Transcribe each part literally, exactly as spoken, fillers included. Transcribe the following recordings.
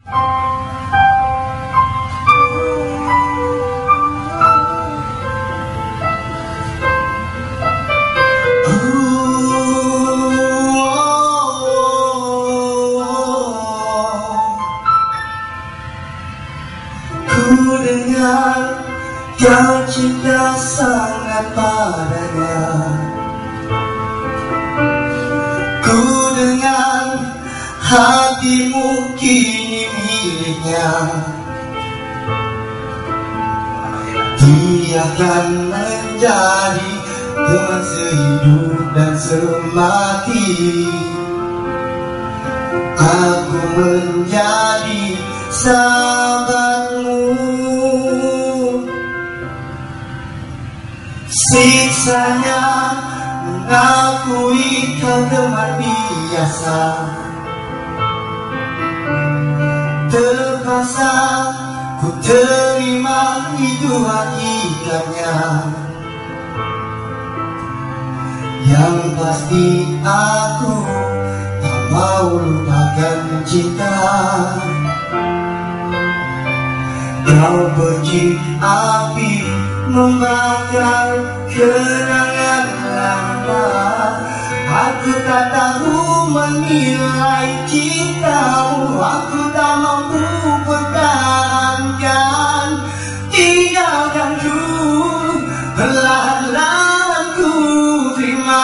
Ku dengar kau cinta sangat padanya. Ku dengar hatimu kini miliknya. Dia akan menjadi teman sehidup dan semati. Aku menjadi sahabatmu. Siksanya mengakui kau teman biasa. Terpaksa ku terima itu hakikatnya. Yang pasti aku tak mau lupakan cinta. Kau benci api membakar kenangan lama. Aku tak tahu menilai cintamu. Aku tak mampu pertahankan. Tinggalkan ku, perlahan-lahan ku terima.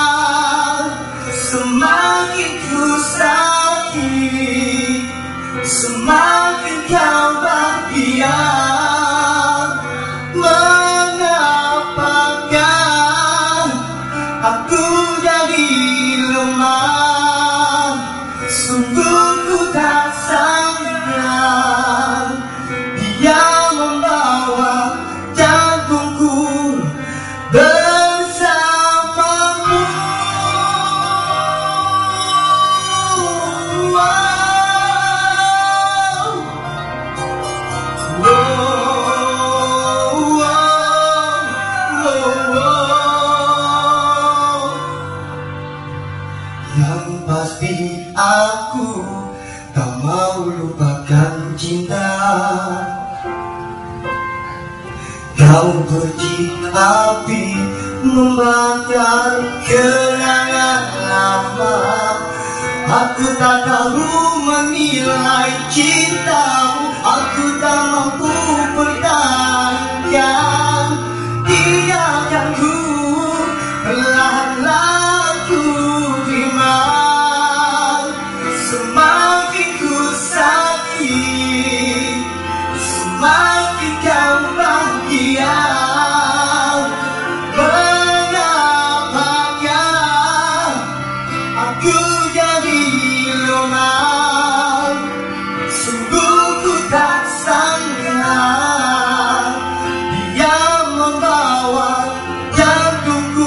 Semakin ku sakit, semakin kau bahagia. Mengapakah aku jadi lemah? Sungguh ku tak sangka dia membawa jantungku bersamamu. Yang pasti aku tak mau lupakan cinta. Kau benci api membakar kenangan lama. Aku tak tahu menilai cintamu. Aku tak mampu pertahankan. Tinggalkan ku, perlahan-lahan ku terima. Semakin ku sakit, semakin kau bahagia. Mengapakah aku jadi lemah? Sungguh ku tak sangka dia membawa jantungku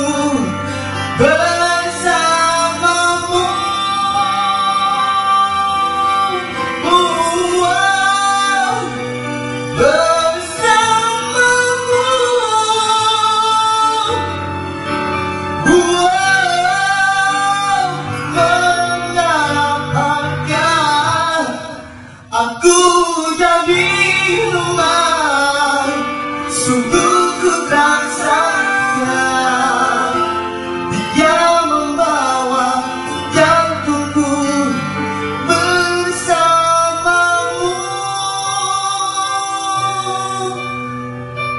bersamamu. Bersamamu. Mengapakah aku jadi lemah? Sungguh ku tak sangka dia membawa jantungku bersamamu.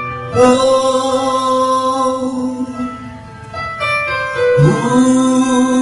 Oh, oh.